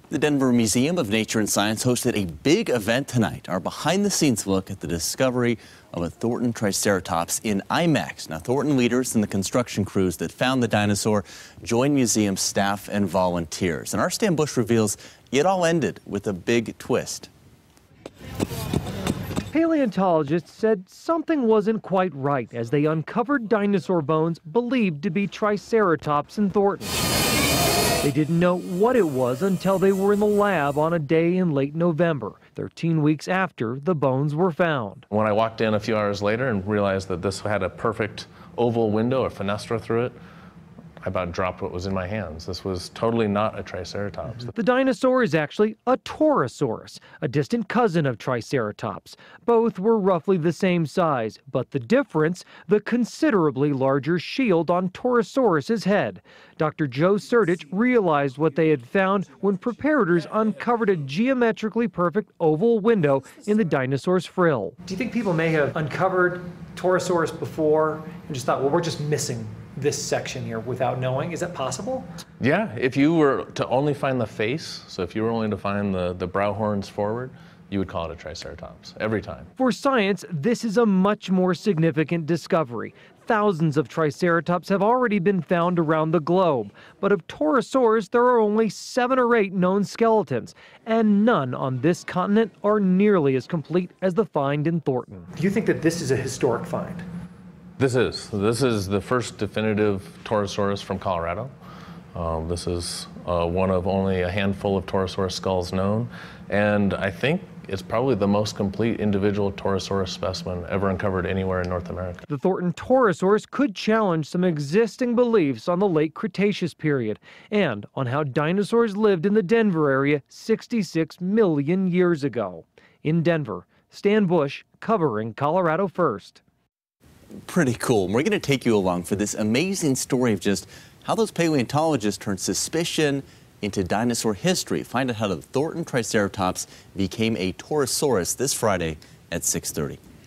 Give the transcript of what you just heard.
The Denver Museum of Nature and Science hosted a big event tonight. Our behind-the-scenes look at the discovery of a Thornton Triceratops in IMAX. Now, Thornton leaders and the construction crews that found the dinosaur joined museum staff and volunteers. And our Stan Bush reveals it all ended with a big twist. Paleontologists said something wasn't quite right as they uncovered dinosaur bones believed to be Triceratops in Thornton. They didn't know what it was until they were in the lab on a day in late November, 13 weeks after the bones were found. When I walked in a few hours later and realized that this had a perfect oval window, a fenestra through it, I about dropped what was in my hands. This was totally not a Triceratops. The dinosaur is actually a Torosaurus, a distant cousin of Triceratops. Both were roughly the same size, but the difference, the considerably larger shield on Torosaurus's head. Dr. Joe Sertich realized what they had found when preparators uncovered a geometrically perfect oval window in the dinosaur's frill. Do you think people may have uncovered Torosaurus before and just thought, well, we're just missing this section here without knowing? Is that possible? Yeah, if you were to only find the face, so if you were only to find the brow horns forward, you would call it a Triceratops every time. For science, this is a much more significant discovery. Thousands of Triceratops have already been found around the globe, but of Torosaurs, there are only 7 or 8 known skeletons, and none on this continent are nearly as complete as the find in Thornton. Do you think that this is a historic find? This is the first definitive Torosaurus from Colorado. This is one of only a handful of Torosaurus skulls known, and I think it's probably the most complete individual Torosaurus specimen ever uncovered anywhere in North America. The Thornton Torosaurus could challenge some existing beliefs on the late Cretaceous period and on how dinosaurs lived in the Denver area 66 million years ago. In Denver, Stan Bush covering Colorado First. Pretty cool. We're going to take you along for this amazing story of just how those paleontologists turned suspicion into dinosaur history. Find out how the Thornton Triceratops became a Torosaurus this Friday at 6:30.